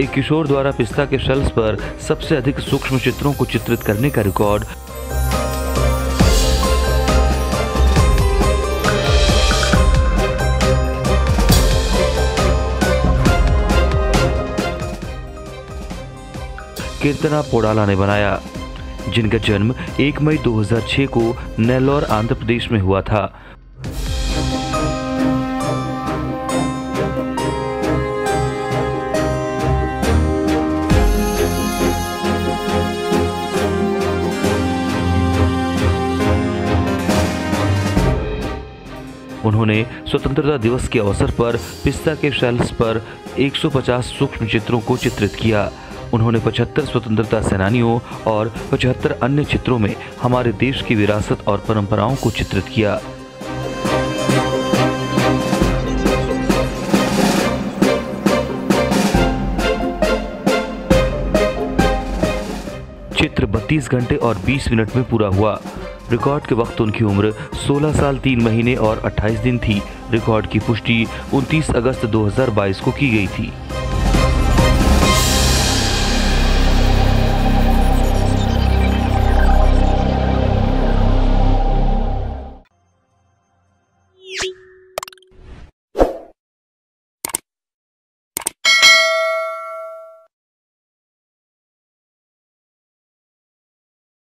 एक किशोर द्वारा पिस्ता के शेल्स पर सबसे अधिक सूक्ष्म चित्रों को चित्रित करने का रिकॉर्ड कीर्तना पोडाला ने बनाया, जिनका जन्म 1 मई 2006 को नेल्लोर आंध्र प्रदेश में हुआ था। उन्होंने स्वतंत्रता दिवस के अवसर पर पिस्ता के शेल्स पर 150 सूक्ष्म चित्रों को चित्रित किया। उन्होंने 75 स्वतंत्रता सेनानियों और 75 अन्य चित्रों में हमारे देश की विरासत और परंपराओं को चित्रित किया। चित्र 32 घंटे और 20 मिनट में पूरा हुआ। रिकॉर्ड के वक्त उनकी उम्र 16 साल 3 महीने और 28 दिन थी। रिकॉर्ड की पुष्टि 29 अगस्त 2022 को की गई थी।